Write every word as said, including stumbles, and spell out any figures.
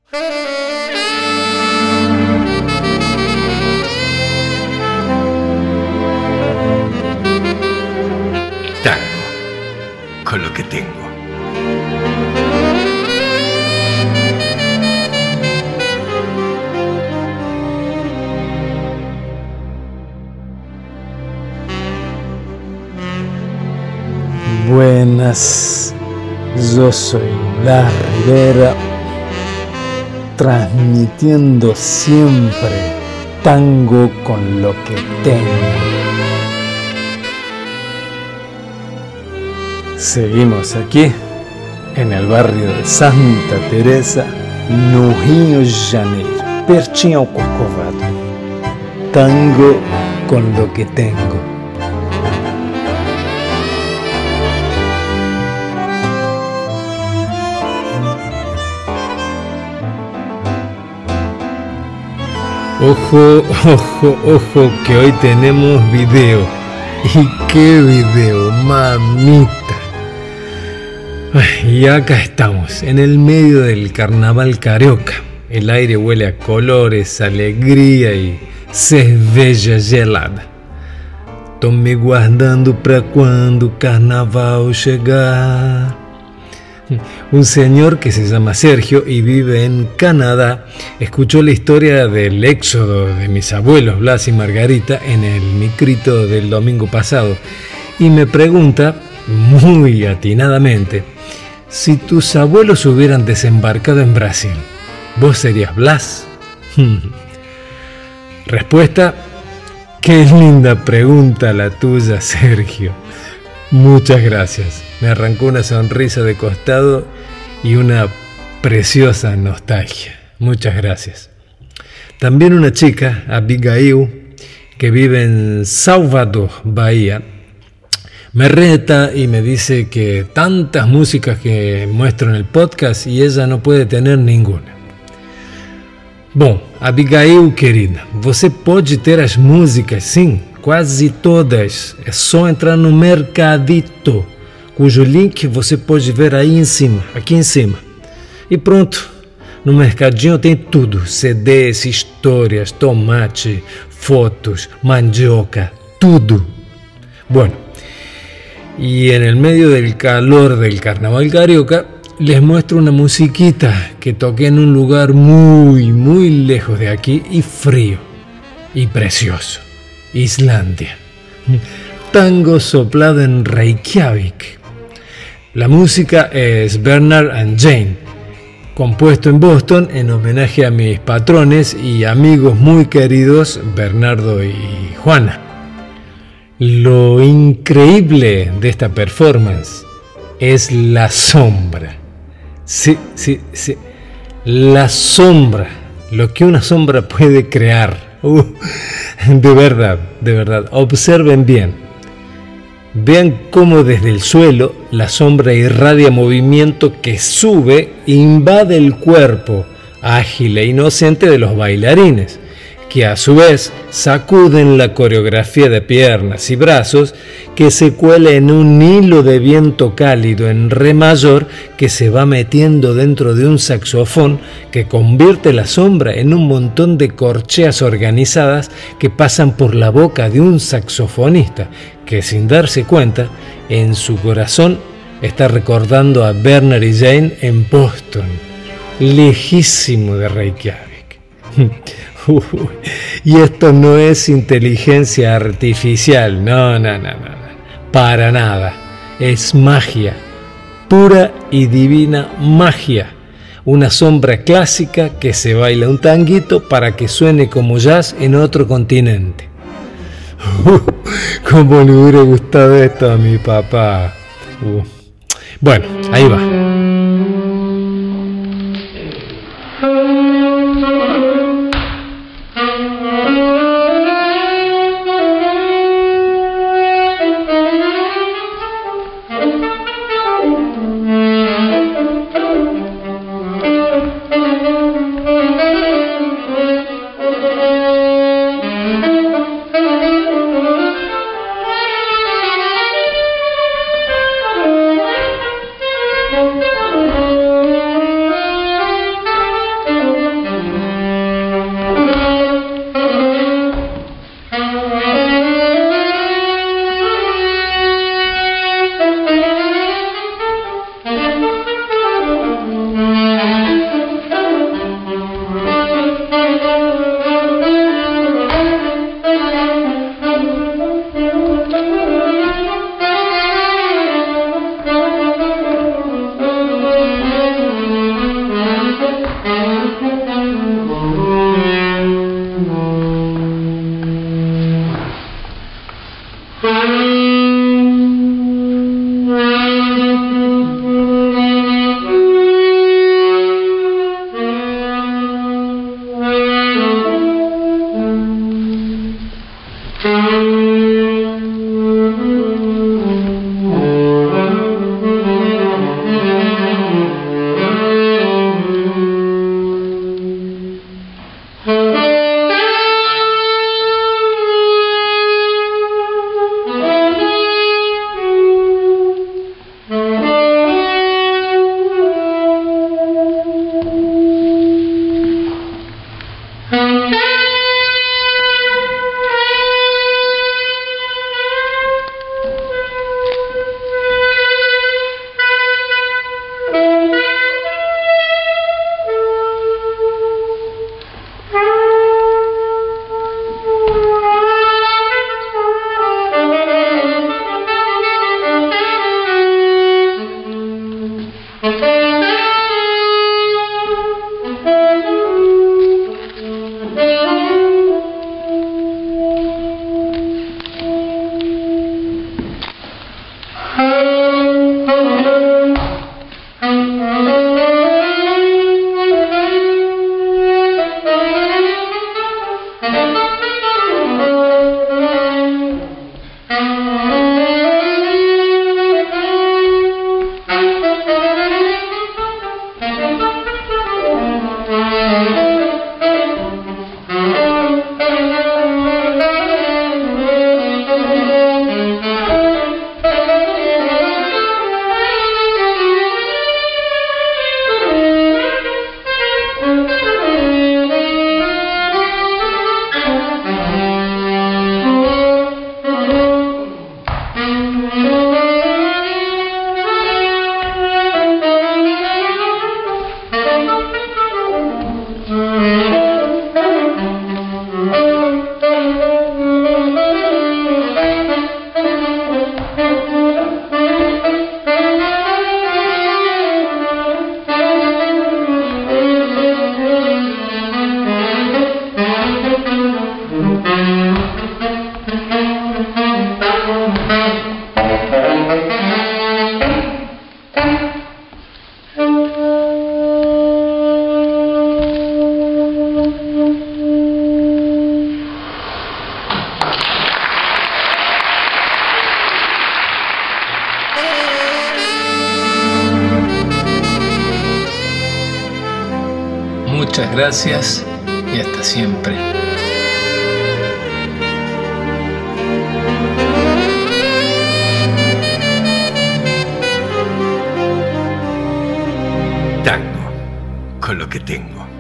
Tango, con lo que tengo. Buenas, yo soy La Rivera, transmitiendo siempre tango con lo que tengo. Seguimos aquí, en el barrio de Santa Teresa, no Rio de Janeiro, pertinho ao Corcovado. Tango con lo que tengo. Ojo, ojo, ojo, que hoy tenemos video. ¿Y qué video, mamita? Ay, y acá estamos, en el medio del carnaval carioca. El aire huele a colores, alegría y cerveja gelada. Tô me guardando pra quando o carnaval chegar. Un señor que se llama Sergio y vive en Canadá escuchó la historia del éxodo de mis abuelos Blas y Margarita en el micrito del domingo pasado y me pregunta, muy atinadamente, si tus abuelos hubieran desembarcado en Brasil, ¿vos serías Blas? Respuesta, qué linda pregunta la tuya, Sergio. Muchas gracias. Me arrancó una sonrisa de costado y una preciosa nostalgia. Muchas gracias. También una chica, Abigail, que vive en Salvador, Bahía, me reta y me dice que tantas músicas que muestro en el podcast y ella no puede tener ninguna. Bom, Abigail, querida, você pode ter as músicas, sim, quase todas. É só entrar no Mercadito, cujo link você pode ver aí em cima, aqui em cima. E pronto, no Mercadinho tem tudo, C Ds, histórias, tomate, fotos, mandioca, tudo. Bueno, y en el medio del calor del carnaval carioca, les muestro una musiquita que toqué en un lugar muy, muy lejos de aquí y frío y precioso. Islandia. Tango soplado en Reykjavik. La música es Bernard and Jane, compuesto en Boston en homenaje a mis patrones y amigos muy queridos Bernardo y Juana. Lo increíble de esta performance es la sombra. Sí, sí, sí. La sombra. Lo que una sombra puede crear. Uh, de verdad, de verdad. Observen bien. Vean cómo desde el suelo la sombra irradia movimiento que sube e invade el cuerpo ágil e inocente de los bailarines, que a su vez sacuden la coreografía de piernas y brazos que se cuela en un hilo de viento cálido en re mayor que se va metiendo dentro de un saxofón que convierte la sombra en un montón de corcheas organizadas que pasan por la boca de un saxofonista que sin darse cuenta en su corazón está recordando a Bernard y Jane en Boston, lejísimo de Reykjavik. Uy, y esto no es inteligencia artificial, no, no, no, no, para nada. Es magia, pura y divina magia. Una sombra clásica que se baila un tanguito para que suene como jazz en otro continente. Uh, ¿Cómo le hubiera gustado esto a mi papá? Uh. Bueno, ahí va. Thank you. Muchas gracias y hasta siempre. Tango con lo que tengo.